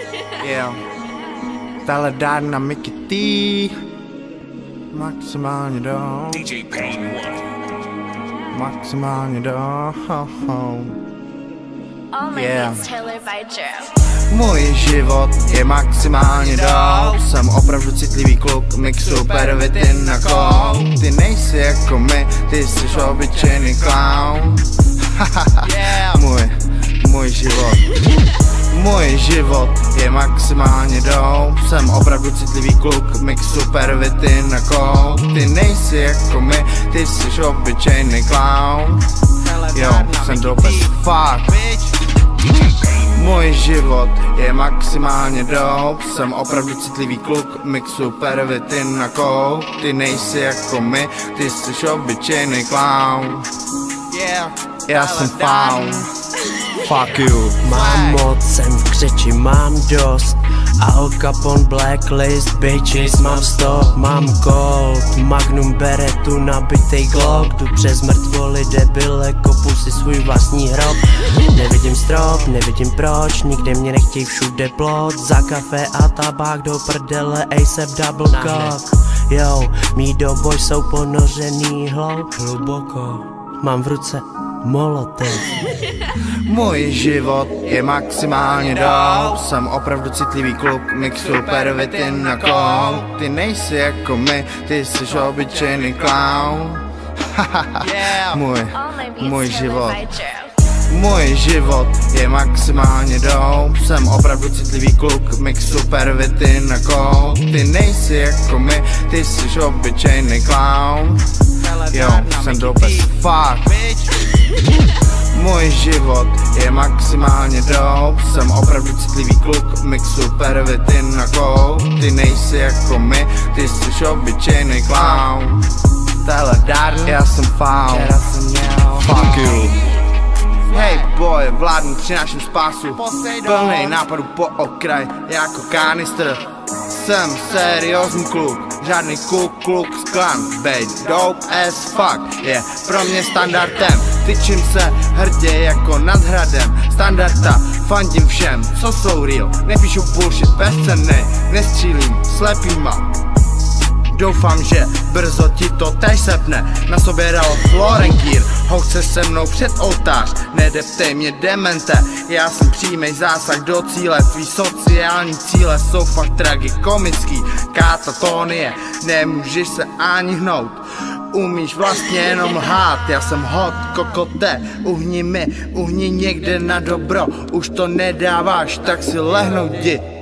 Yeah. Tahle dá na Mickey T. Maximálně do. DJ Pain One. Maximálně do. All my Yeah. beats tailored by Jero. Můj život je maximálně dope. Jsem opravdu citlivý kluk, mixu pervity na kou. Ty nejsi jako my, ty jsi obyčejný clown. Můj život. Můj život je maximálně dope. Jsem opravdu citlivý kluk, mixu pervity na kou. Ty nejsi jako my, ty jsi obyčejný clown. Jo, jsem dope as fuck. Můj život je maximálně dope. Jsem opravdu citlivý kluk, mixu pervity na kou. Ty nejsi jako my, ty jsi obyčejný clown. Já jsem found. Fuck you. Mám moc, jsem v křeči, mám dost. Al Capone, Blacklist, bitches, mám stop, mám gold. Magnum beretu, nabitej Glock. Jdu přes mrtvoly, debile, kopu si svůj vlastní hrob. Nevidím strop, nevidím proč, nikde mě nechtěj, všude plot. Za kafe a tabák do prdele, ASAP double cock. Yo, mý doboj jsou ponořený hluboko. Mám v ruce Molotov. Můj život je maximálně dope. Jsem opravdu citlivý kluk, mixu pervity na kou. Ty nejsi jako my, ty jsi obyčejný clown. Můj život. Můj život je maximálně dope. Jsem opravdu citlivý kluk, mixu pervity na kou. Ty nejsi jako my, ty jsi obyčejný clown. Jo, jsem dope as fuck. Můj život je maximálně dope. Jsem opravdu citlivý kluk, mixu pervity na kou. Ty nejsi jako my, ty jsi obyčejný clown. Tahle dárna, já jsem found. Fuck you. Hej boy, vládnu, přináším spásu. Plnej nápadů po okraj, jako kanistr. Jsem seriózní kluk, žádný kluk sklan. Bejt dope as fuck je pro mě standardem. Tyčím se hrdě jako nad hradem. Standarda, fandím všem, co jsou real. Nepíšu bullshit, bezcennej, nestřílím slepýma. Doufám, že brzo ti to tež sepne. Na sobě dal Floren Gear, ho chce se mnou před oltář. Nedeptej mě demente, já jsem přímej zásah do cíle. Tvý sociální cíle jsou fakt tragikomický. Katatonie, nemůžeš se ani hnout. Umíš vlastně jenom lhát, já jsem hot, kokote. Uhni mi, uhni někde na dobro. Už to nedáváš, tak si lehnout jdi.